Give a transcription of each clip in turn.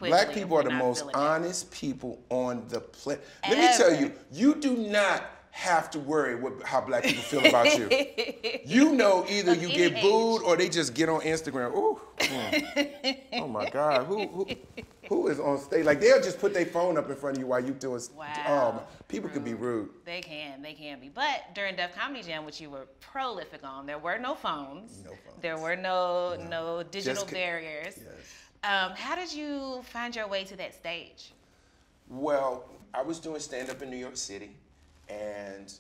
Black people are the most honest people on the planet. Let me tell you, you do not have to worry how black people feel about you. You know, either you get booed or they just get on Instagram. Ooh, oh my God, who is on stage? Like they'll just put their phone up in front of you while you do it. Wow. People can be rude. They can be. But during Def Comedy Jam, which you were prolific on, there were no phones. There were no digital barriers. Yes. How did you find your way to that stage? Well, I was doing stand-up in New York City. And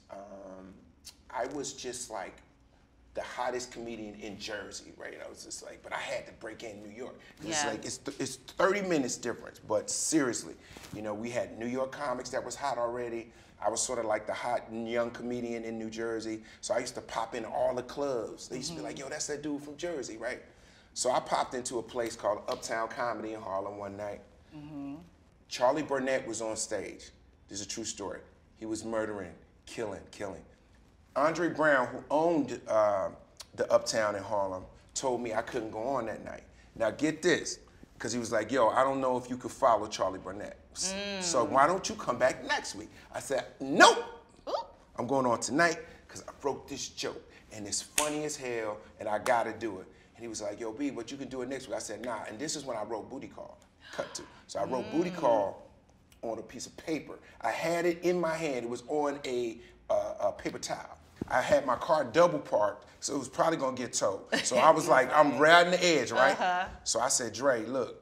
I was just like the hottest comedian in Jersey, right? I was just like, but I had to break in New York. It's like, it's 30 minutes difference, but seriously, you know, we had New York comics that was hot already. I was sort of like the hot young comedian in New Jersey. So I used to pop in all the clubs. They used to be like, yo, that's that dude from Jersey, right? So I popped into a place called Uptown Comedy in Harlem one night. Charlie Burnett was on stage. This is a true story. He was murdering, killing. Andre Brown, who owned the Uptown in Harlem, told me I couldn't go on that night. Now get this, because he was like, yo, I don't know if you could follow Charlie Burnett. So why don't you come back next week? I said, nope, I'm going on tonight because I wrote this joke and it's funny as hell and I gotta do it. And he was like, yo, B, but you can do it next week. I said, nah, and this is when I wrote Booty Call, cut to. So I wrote Booty Call on a piece of paper. I had it in my hand. It was on a paper towel. I had my car double parked, so it was probably gonna get towed. So I was like, I'm riding the edge, right? So I said, Dre, look,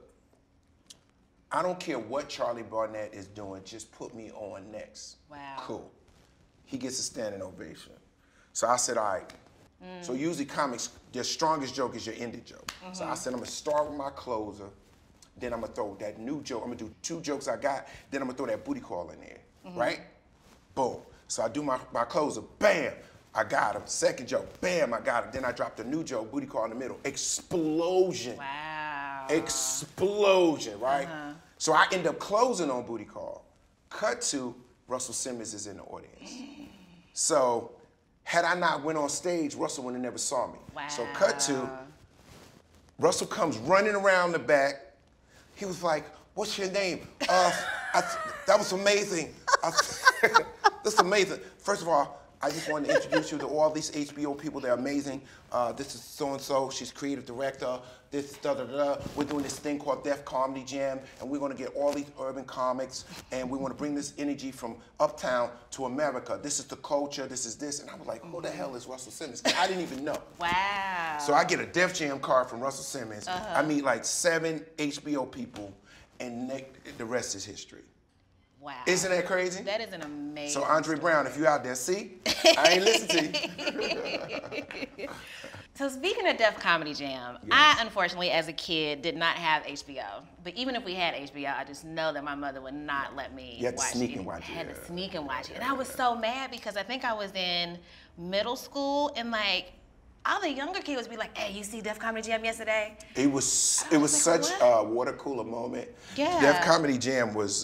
I don't care what Charlie Barnett is doing, just put me on next. Wow. Cool. He gets a standing ovation. So I said, all right. So usually comics, their strongest joke is your ending joke. So I said, I'm gonna start with my closer, then I'm gonna throw that new joke. I'm gonna do 2 jokes I got, then I'm gonna throw that booty call in there, right? Boom. So I do my closer, bam, I got him. Second joke, bam, I got him. Then I dropped a new joke, booty call in the middle. Explosion. Wow. Explosion, right? So I end up closing on booty call. Cut to, Russell Simmons is in the audience. So had I not went on stage, Russell would have never saw me. Wow. So cut to, Russell comes running around the back. He was like, what's your name? That was amazing. That's amazing. First of all, I just wanted to introduce you to all these HBO people. They're amazing. This is so-and-so. She's creative director. This da-da-da. We're doing this thing called Def Comedy Jam, and we're going to get all these urban comics, and we want to bring this energy from Uptown to America. This is the culture. This is this. And I was like, who the hell is Russell Simmons? I didn't even know. Wow. So I get a Def Jam card from Russell Simmons. I meet like 7 HBO people, and the rest is history. Wow. Isn't that crazy? That is an amazing So Andre Brown, if you out there, see? I ain't listen to you. So speaking of Def Comedy Jam, I unfortunately as a kid did not have HBO. But even if we had HBO, I just know that my mother would not let me You had to watch sneak it. and watch it. I had to sneak and watch it. And I was so mad because I think I was in middle school and like all the younger kids would be like, hey, you see Def Comedy Jam yesterday? It was such a water cooler moment. Yeah. Def Comedy Jam was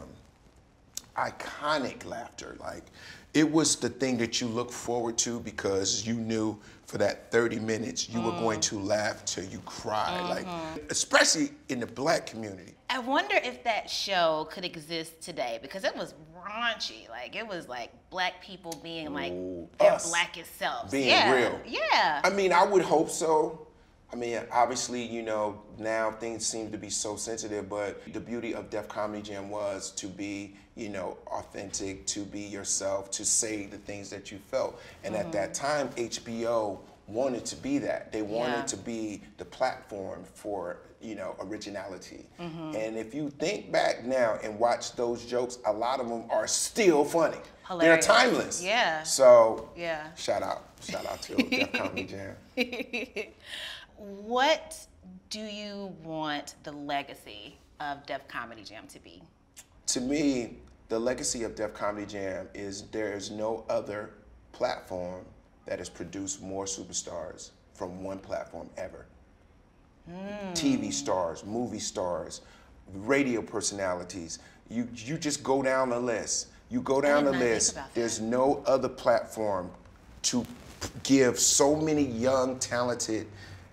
iconic laughter. Like, it was the thing that you look forward to because you knew for that 30 minutes you were going to laugh till you cry. Like, especially in the black community. I wonder if that show could exist today because it was raunchy. Like, it was like black people being like their blackest selves. Being real. Yeah. I mean, I would hope so. I mean, obviously, you know, now things seem to be so sensitive, but the beauty of Def Comedy Jam was to be, you know, authentic, to be yourself, to say the things that you felt. And at that time, HBO wanted to be that. They wanted to be the platform for, you know, originality. And if you think back now and watch those jokes, a lot of them are still funny. Hilarious. They're timeless. Yeah. So, shout out to Def Comedy Jam. What do you want the legacy of Def Comedy Jam to be? To me, the legacy of Def Comedy Jam is there is no other platform that has produced more superstars from one platform ever. TV stars, movie stars, radio personalities. You just go down the list. You go down the list, there's no other platform to give so many young, talented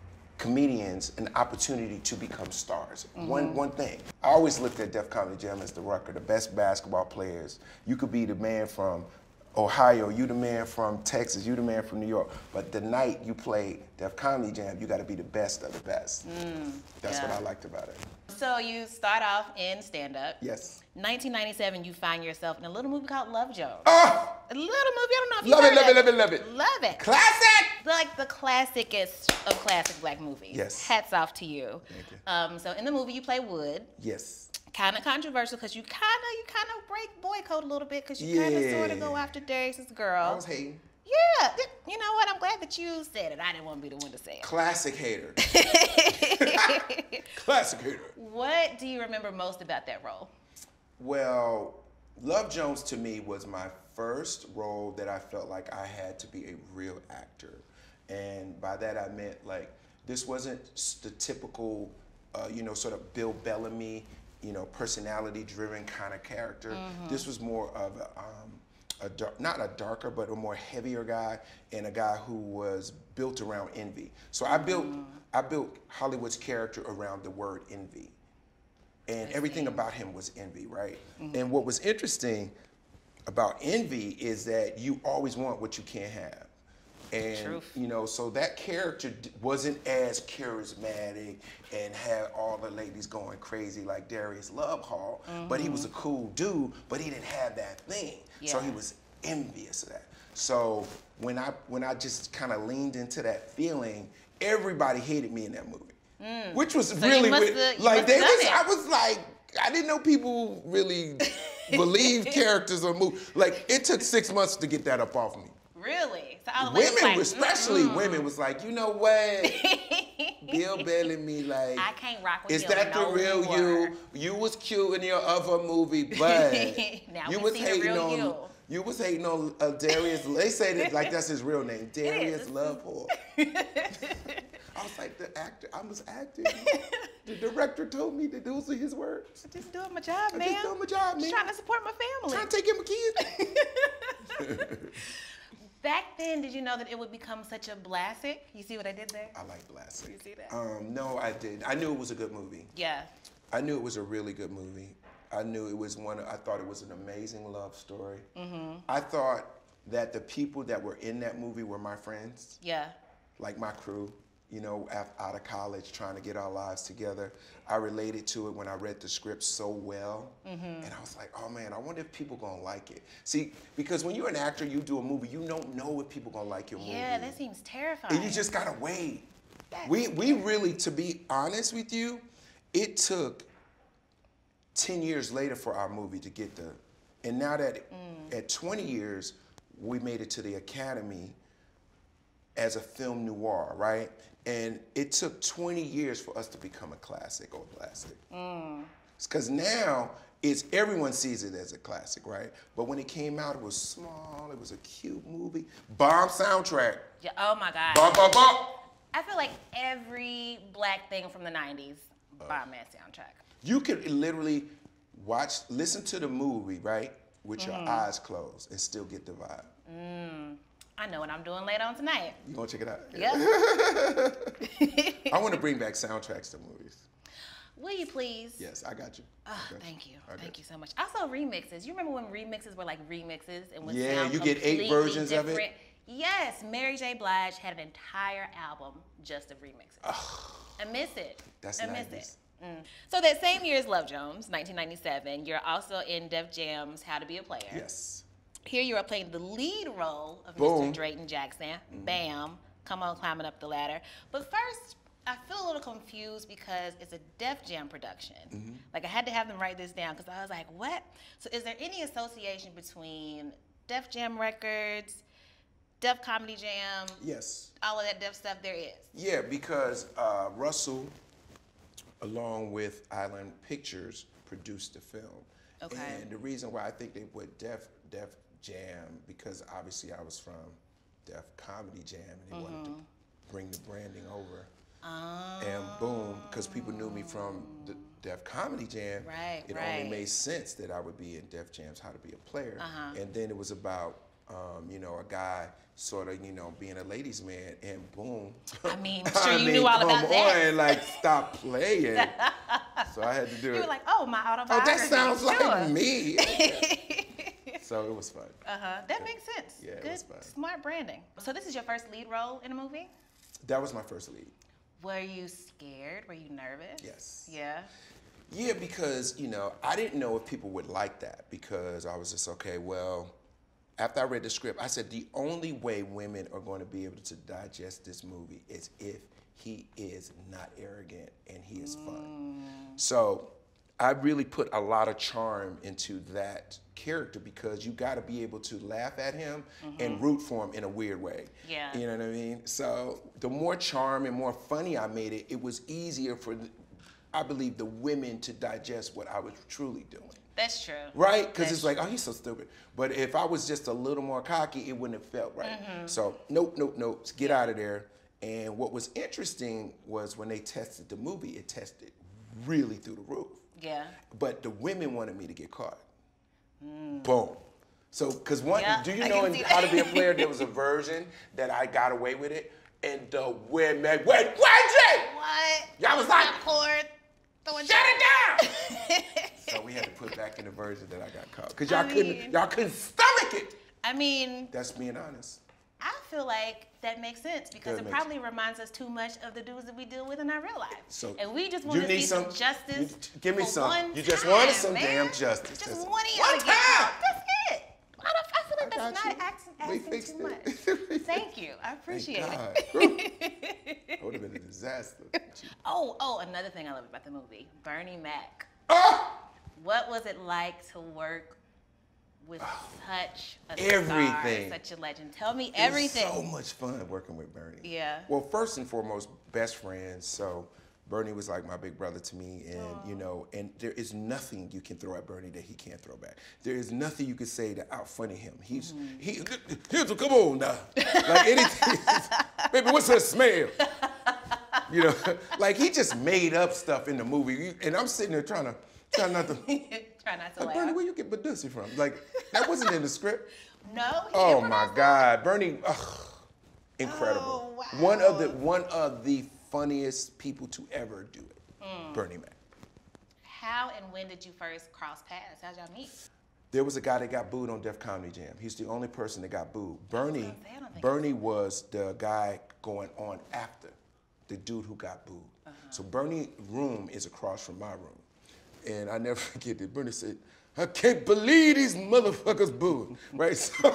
comedians an opportunity to become stars. One thing. I always looked at Def Comedy Jam as the Rucker, the best basketball players. You could be the man from Ohio, you the man from Texas, you the man from New York, but the night you play Def Comedy Jam, you gotta be the best of the best. That's what I liked about it. So you start off in stand-up. Yes. 1997, you find yourself in a little movie called Love Jones. Oh! A little movie, I don't know if you Love heard it, love of it, love it, love it. Love it. Classic! Like the classicest of classic black movies. Yes. Hats off to you. Thank you. So in the movie, you play Wood. Yes. Kind of controversial because you kind of break boy code a little bit because you kind of sort of go after Darius's girl. I was hating. Yeah, you know what? I'm glad that you said it. I didn't want to be the one to say it. Classic hater. Classic hater. What do you remember most about that role? Well, Love Jones to me was my first role that I felt like I had to be a real actor. And by that I meant like, this wasn't the typical, you know, sort of Bill Bellamy, you know, personality-driven kind of character. This was more of not a darker, but a more heavier guy, and a guy who was built around envy. So I built Hollywood's character around the word envy. And everything about him was envy, right? And what was interesting about envy is that you always want what you can't have. And, you know, so that character wasn't as charismatic and had all the ladies going crazy like Darius Love Hall, but he was a cool dude, but he didn't have that thing. So he was envious of that. So when I just kind of leaned into that feeling, everybody hated me in that movie, which was really weird. Like I was like, I didn't know people really believe characters or move. Like it took 6 months to get that up off me. Really? So all the women, like, especially women, was like, you know what? Bill Bellamy, like, I can't rock with is you that the no real more. you? You was cute in your other movie, but now you we was see the hating real on. You was hating on Darius. They say that like that's his real name, Darius Love Hall. I was like, the actor, I was acting. The director told me that those are his words. I'm just doing my job, man. Just doing my job, man. Just trying to support my family. Trying to take care of my kids. Back then, did you know that it would become such a blastic? You see what I did there? I like blastic. You see that? No, I didn't. I knew it was a good movie. Yeah. I knew it was a really good movie. I knew it was I thought it was an amazing love story. I thought that the people that were in that movie were my friends. Yeah. Like my crew, you know, out of college, trying to get our lives together. I related to it when I read the script so well. And I was like, oh man, I wonder if people gonna like it. See, because when you're an actor, you do a movie, you don't know if people gonna like your movie. Yeah, that seems terrifying. And you just gotta wait. We really, to be honest with you, it took 10 years later for our movie to get and now that at 20 years, we made it to the Academy as a film noir, right? And it took 20 years for us to become a classic or classic. Because now, everyone sees it as a classic, right? But when it came out, it was small, it was a cute movie. Bomb soundtrack. Yeah, oh my God. Bum, bum, bum. I feel like every black thing from the 90s, bomb that soundtrack. You could literally listen to the movie, right? With your eyes closed and still get the vibe. I know what I'm doing later on tonight. You gonna check it out? Yep. I want to bring back soundtracks to movies. Will you please? Yes, I got you. Thank you. Thank you so much. Also remixes. You remember when remixes were like remixes and would Yeah, sound you get 8 versions different? of it. Yes, Mary J. Blige had an entire album just of remixes. I miss it. That's I nice. miss it. So that same year as Love Jones, 1997, you're also in Def Jam's How to Be a Player. Yes. Here you are playing the lead role of Boom. Mr. Drayton Jackson. Bam. Come on, climbing up the ladder. But first, I feel a little confused because it's a Def Jam production. Like I had to have them write this down because I was like, what? So is there any association between Def Jam Records, Def Comedy Jam? Yes. All of that Def stuff there is. Yeah, because Russell, along with Island Pictures, produced the film. Okay. And the reason why I think they put Def Jam, because obviously I was from Def Comedy Jam, and they wanted to bring the branding over. And boom, because people knew me from the Def Comedy Jam, it only made sense that I would be in Def Jam's How to Be a Player. And then it was about You know, a guy sort of, you know, being a ladies' man, and boom. I mean, I'm sure you knew all about that. Come on, like, stop playing. So I had to do it. You were like, oh, my Oh, autobiography. that sounds sure. like me. So it was fun. That makes sense. Yeah, Good, it was fun. smart branding. So this is your first lead role in a movie? That was my first lead. Were you scared? Were you nervous? Yes. Yeah? Yeah, because, you know, I didn't know if people would like that, because I was just, okay, well, after I read the script, I said the only way women are going to be able to digest this movie is if he is not arrogant and he is fun. So I really put a lot of charm into that character, because you got to be able to laugh at him and root for him in a weird way. Yeah. You know what I mean? So the more charm and more funny I made it, it was easier for, I believe, the women to digest what I was truly doing. That's true. Right? Because it's like, oh, he's so stupid. But if I was just a little more cocky, it wouldn't have felt right. So nope, nope, nope, get out of there. And what was interesting was when they tested the movie, it tested really through the roof. Yeah. But the women wanted me to get caught. Boom. So, because one, do you know in How to Be a Player, there was a version that I got away with it, and the women went, what? Y'all was like, shut it down! So we had to put back in the version that I got caught. Because y'all couldn't stomach it. I mean, That's being honest. I feel like that makes sense, because it probably reminds us too much of the dudes that we deal with in our real life. So and we just want to see some justice. Give me for some. one You just time, wanted some man. damn justice. Just one one time. That's it. I feel like I that's got not you. asking fixed too it. much. Thank you. I appreciate Thank it. That would have been a disaster. Oh, another thing I love about the movie, Bernie Mac. Ah! What was it like to work with such a Everything. star, such a legend? Tell me everything. It was so much fun working with Bernie. Yeah. Well, first and foremost, best friends. So Bernie was like my big brother to me, and you know, and there is nothing you can throw at Bernie that he can't throw back. There is nothing you can say to out-funny him. Here's a, come on now, like anything. Baby, what's that smell? You know, like he just made up stuff in the movie, and I'm sitting there trying not to. Try not to Like, laugh. Bernie, where you get Badusi from? Like, that wasn't in the script. No. Oh my God, Bernie, incredible. Oh, wow. One of the funniest people to ever do it, Bernie Mac. How and when did you first cross paths? How'd y'all meet? There was a guy that got booed on Def Comedy Jam. He's the only person that got booed. Bernie was the guy going on after the dude who got booed. So Bernie's room is across from my room. And I never forget that Bernie said, I can't believe these motherfuckers booed, right? So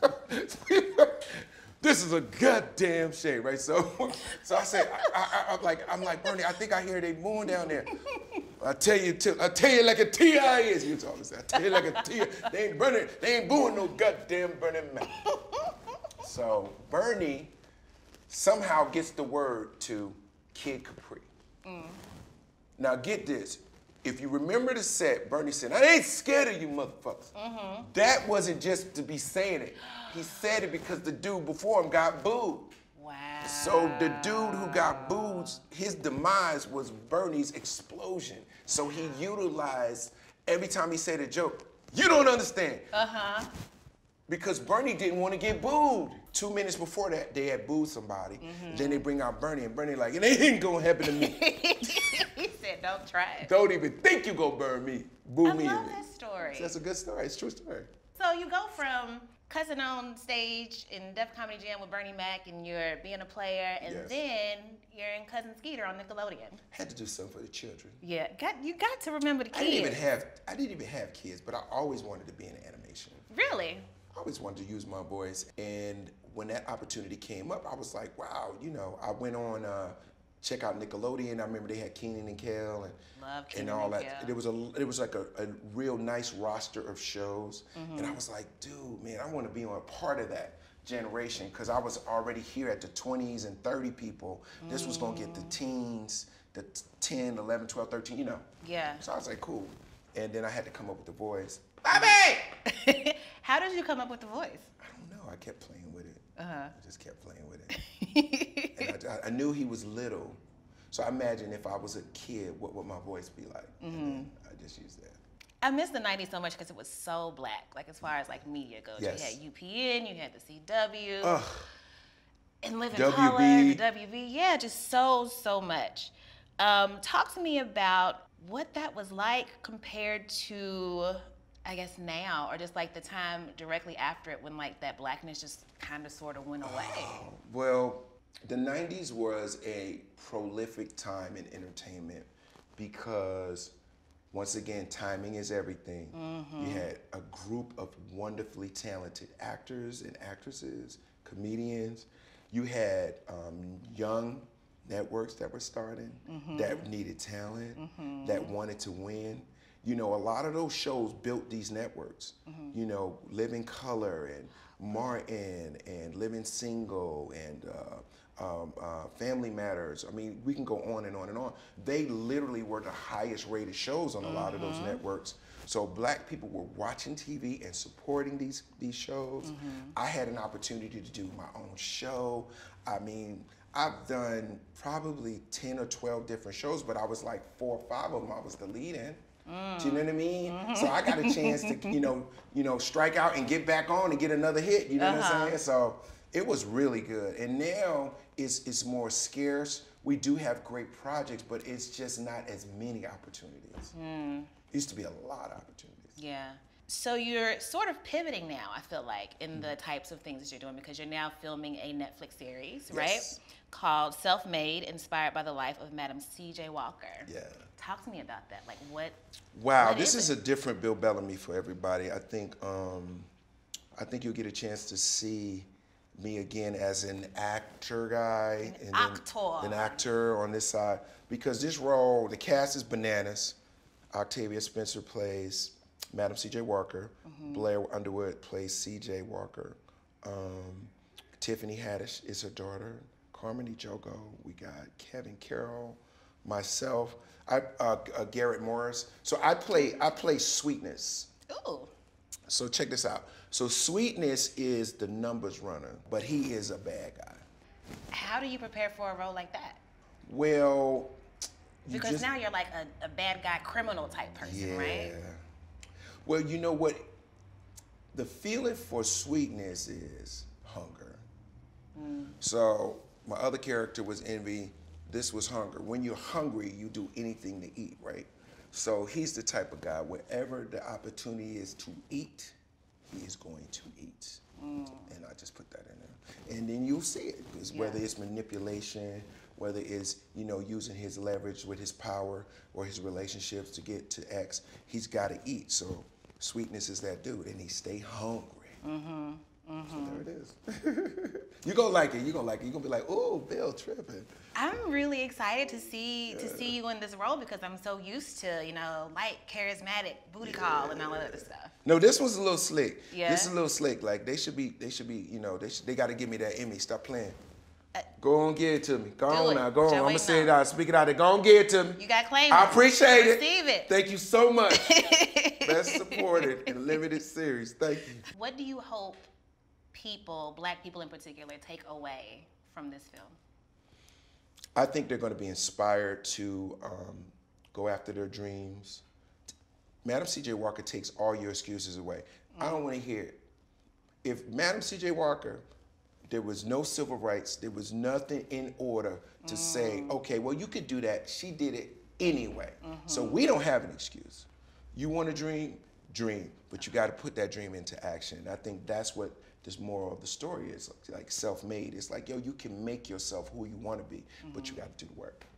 this is a goddamn shame, right? So I said, I'm like, Bernie, I think I hear they booing down there. I tell you like a T.I. is. You always say, I tell you like a T.I. They ain't booing no goddamn Bernie Mac. So Bernie somehow gets the word to Kid Capri. Now get this. If you remember the set, Bernie said, I ain't scared of you motherfuckers. That wasn't just to be saying it. He said it because the dude before him got booed. Wow. So the dude who got booed, his demise was Bernie's explosion. So he utilized, every time he said a joke, you don't understand. Because Bernie didn't want to get booed. 2 minutes before that, they had booed somebody. Then they bring out Bernie, and Bernie like, it ain't gonna happen to me. He said, don't try it. Don't even think you gonna boo me. I love that story. That's a good story. It's a true story. So you go from cussing on stage in Def Comedy Jam with Bernie Mac, and you're being a player, and then you're in Cousin Skeeter on Nickelodeon. Had to do something for the children. Yeah, you got to remember the kids. I didn't even have kids, but I always wanted to be in animation. Really? I always wanted to use my voice, and when that opportunity came up, I was like, wow, you know, I went on check out Nickelodeon. I remember they had Keenan and Kel and all that. It was like a real nice roster of shows, and I was like, dude, man, I want to be on a part of that generation, because I was already here at the 20s and 30 people. This was gonna get the teens, the 10, 11, 12, 13, you know. Yeah. So I was like, cool. And then I had to come up with the voice. Bobby! How did you come up with the voice? I don't know. I kept playing with it. I just kept playing with it. And I knew he was little. So I imagine if I was a kid, what would my voice be like? And then I just used that. I miss the 90s so much because it was so black, like as far as like media goes. Yes. You had UPN, you had the CW, Ugh. and Living WB. Color, the WB. Yeah, just so much. Talk to me about what that was like compared to, I guess, now, or just like the time directly after it when like that blackness just kind of sort of went away. Well, the 90s was a prolific time in entertainment because, once again, timing is everything. You had a group of wonderfully talented actors and actresses, comedians. You had young networks that were starting, that needed talent, that wanted to win. You know, a lot of those shows built these networks. You know, Living Color and Martin and Living Single and Family Matters. I mean, we can go on and on and on. They literally were the highest rated shows on a lot of those networks. So black people were watching TV and supporting these shows. I had an opportunity to do my own show. I mean, I've done probably 10 or 12 different shows, but I was like 4 or 5 of them I was the lead in. Do you know what I mean? So I got a chance to, you know, strike out and get back on and get another hit. You know what I'm saying? So it was really good. And now it's more scarce. We do have great projects, but it's just not as many opportunities. It used to be a lot of opportunities. Yeah. So you're sort of pivoting now, I feel like, in the types of things that you're doing because you're now filming a Netflix series, right? Called Self-Made, inspired by the life of Madam C.J. Walker. Yeah. Talk to me about that. Like, what? Wow, this is a different Bill Bellamy for everybody. I think you'll get a chance to see me again as an actor guy. An actor on this side. Because this role, the cast is bananas. Octavia Spencer plays Madam C.J. Walker. Blair Underwood plays C.J. Walker. Tiffany Haddish is her daughter. Carmody Jogo. We got Kevin Carroll. Myself. Garrett Morris. So I play Sweetness. Ooh. So check this out. So Sweetness is the numbers runner, but he is a bad guy. How do you prepare for a role like that? Well, because now you're like a bad guy criminal type person, right? Yeah. Well, you know what? The feeling for Sweetness is hunger. So my other character was Envy. This was hunger. When you're hungry, you do anything to eat, right? So he's the type of guy, wherever the opportunity is to eat, he is going to eat. And I just put that in there. And then you'll see it, whether it's manipulation, whether it's, you know, using his leverage with his power or his relationships to get to X, he's got to eat. So Sweetness is that dude, and he stay hungry. So there it is. You're gonna like it. You're gonna like it. You're gonna be like, "Oh, Bill tripping." I'm really excited to see you in this role because I'm so used to, you know, light, charismatic, booty call, and all that other stuff. No, this one's a little slick. Yeah. This is a little slick. Like they should be, you know, they got to give me that Emmy. Stop playing. Go on, give it to me. Go on now. Go on. I'm gonna say it out. Speak it out there. Go on, give it to me. You got claim. I appreciate it. Receive it. Thank you so much. Best supported in limited series. Thank you. What do you hope people, black people in particular, take away from this film? I think they're going to be inspired to go after their dreams. Madam C.J. Walker takes all your excuses away. I don't want to hear it. If Madam C.J. Walker, there was no civil rights, there was nothing in order to say, okay, well, you could do that. She did it anyway. So we don't have an excuse. You want a dream? Dream. But you got to put that dream into action. And I think that's what this moral of the story is, like self-made. It's like, yo, you can make yourself who you want to be, but you got to do the work.